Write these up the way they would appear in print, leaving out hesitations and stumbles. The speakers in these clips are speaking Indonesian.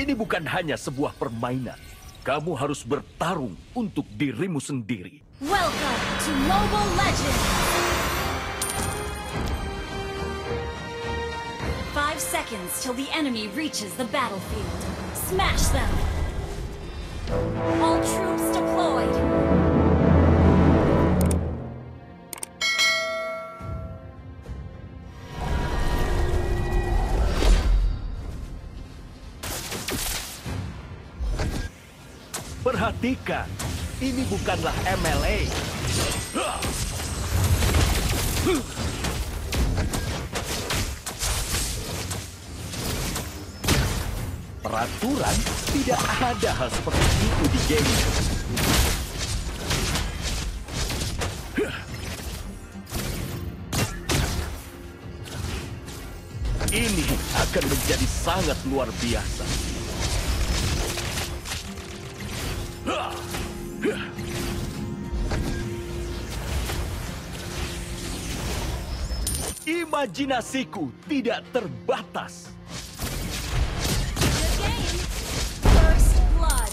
Ini bukan hanya sebuah permainan. Kamu harus bertarung untuk dirimu sendiri. Welcome to Mobile Legends! 5 seconds till the enemy reaches the battlefield. Smash them! All troops deployed! Perhatikan, ini bukanlah MLA. Peraturan tidak ada hal seperti itu di game. Ini akan menjadi sangat luar biasa. Imajinasiku tidak terbatas. Good game! First blood!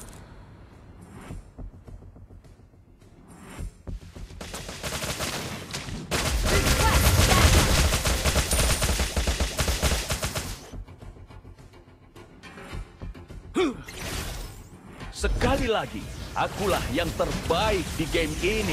Sekali lagi, akulah yang terbaik di game ini.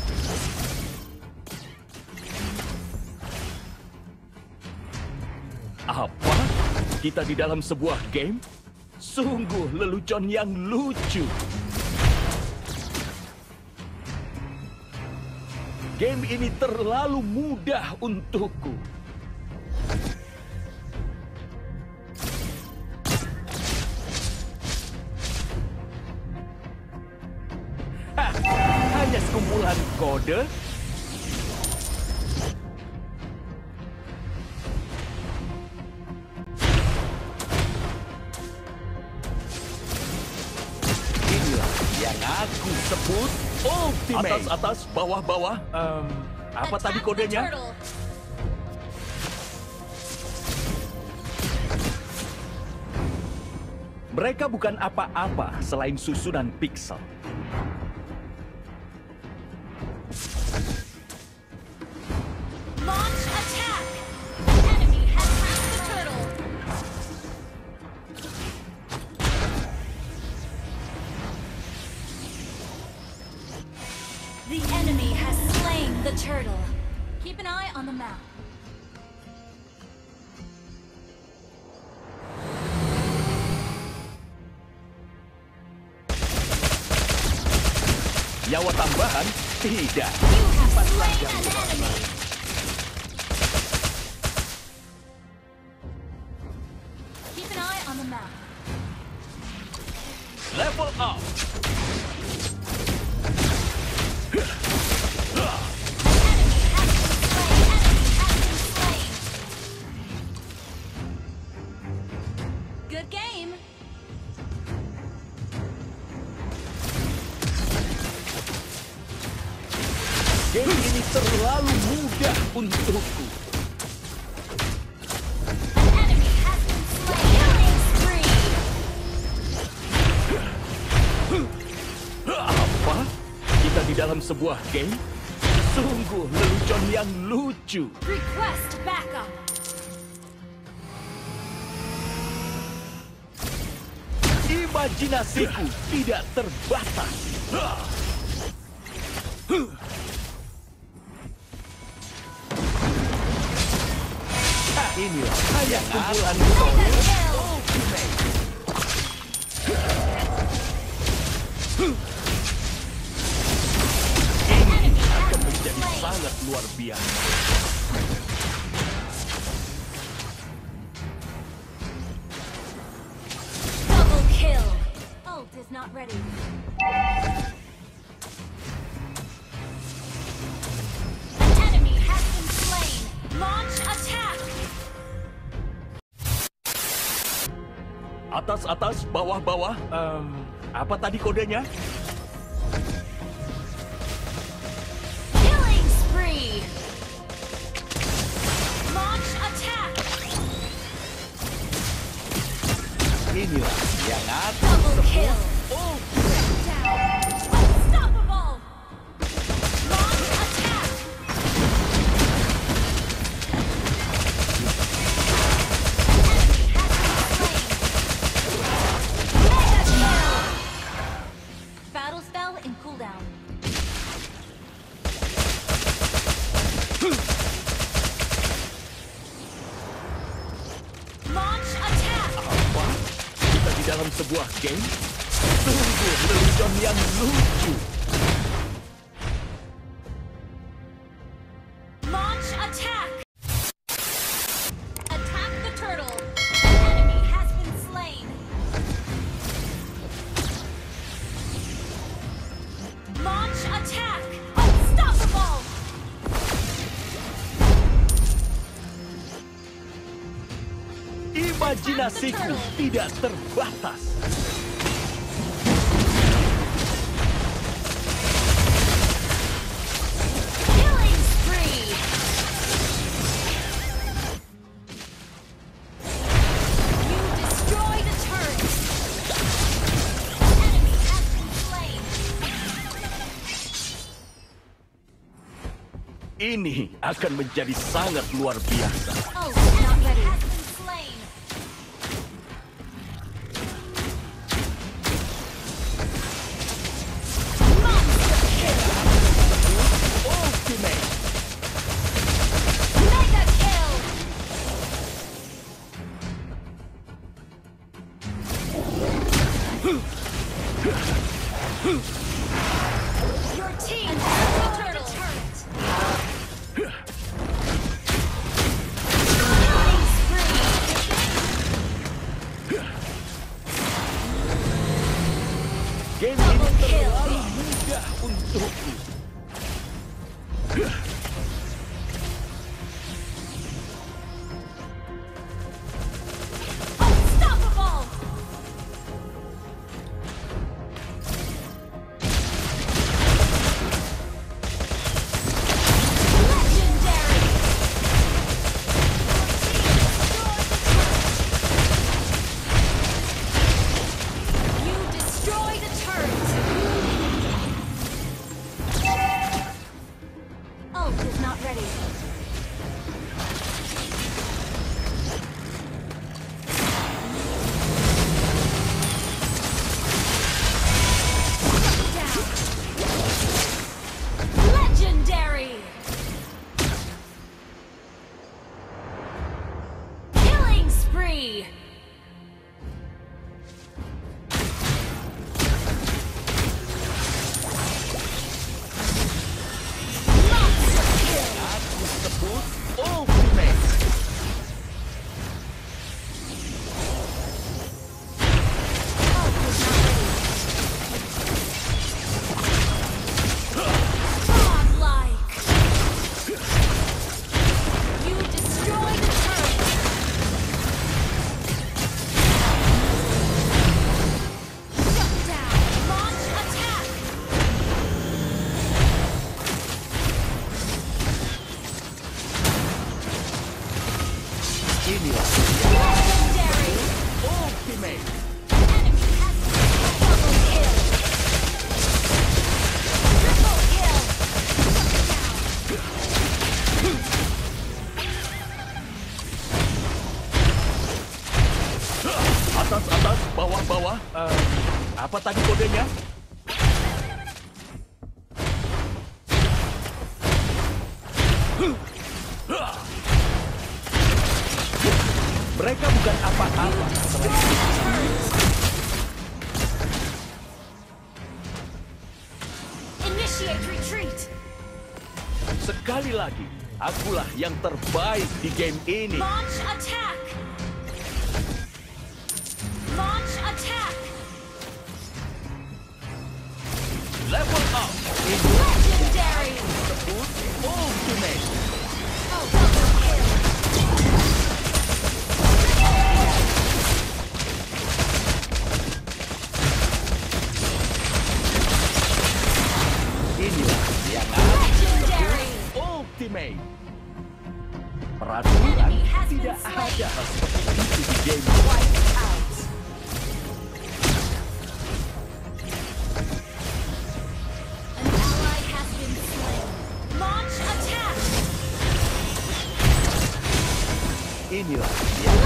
Apa? Kita di dalam sebuah game? Sungguh lelucon yang lucu. Game ini terlalu mudah untukku. Hah, hanya sekumpulan kode? Yang aku sebut Ultimate. Atas, bawah. Apa tadi kodenya? Mereka bukan apa-apa selain susunan pixel. Launch attack! Enemy has hacked the turtle! The enemy has slain the turtle. Keep an eye on the map. Nyawa tambahan? Tidak. You have slain an enemy. Keep an eye on the map. Level up. Enemy has been slain. Good game. Game ini terlalu mudah untukku. An enemy has been slain. Killing spree. Apa? Kita di dalam sebuah game? Sungguh lelucon yang lucu. Request backup. Imajinasiku tidak terbatas. Inilah hanya kumpulan kode Ultimate. Ini akan menjadi sangat luar biasa. Double kill. Ult is not ready. An enemy has been slain. Launch attack. Atas, bawah. Apa tadi kodenya? Killing spree. Launch attack. Inilah cooldown. Launch attack. Apa? Kita di dalam sebuah game? Sungguh lelucon yang lucu. Launch attack. Attack the turtle. An enemy has been slain. Launch attack. Unstoppable. Imajinasiku tidak terbatas. Killing spree. You destroy the turret. An enemy has been slain. Ini akan menjadi sangat luar biasa. Oh, not ready. Has been slain. Monster kill. Ultimate. Mega kill. Your team has the turret. Killing spree. Game ini terlalu mudah untukku. Unstoppable. Legendary. You destroy the turret. Ult is not ready. Down. Legendary. Killing spree. Monster kill. Aku sebut Ultimate. Ult is not ready. Godlike. You destroy the turret. Shut down. Launch attack. Inilah Legendary. Ultimate. Enemy has double kill. Triple kill. Atas, atas, bawah, bawah. Apa tadi kodenya? Mereka bukan apa-apa. Destroy the turret. Initiate retreat. Sekali lagi, akulah yang terbaik di game ini. Launch attack. Launch attack. Level up. Ini Legendary. disebut Ultimate. Oh, double kill. Inilah yang aku Legendary. Ultimate. Peraturan Enemy has been tidak slain. ada hal seperti itu di game. Wiped out. An ally has been slain. Launch attack. Inilah yang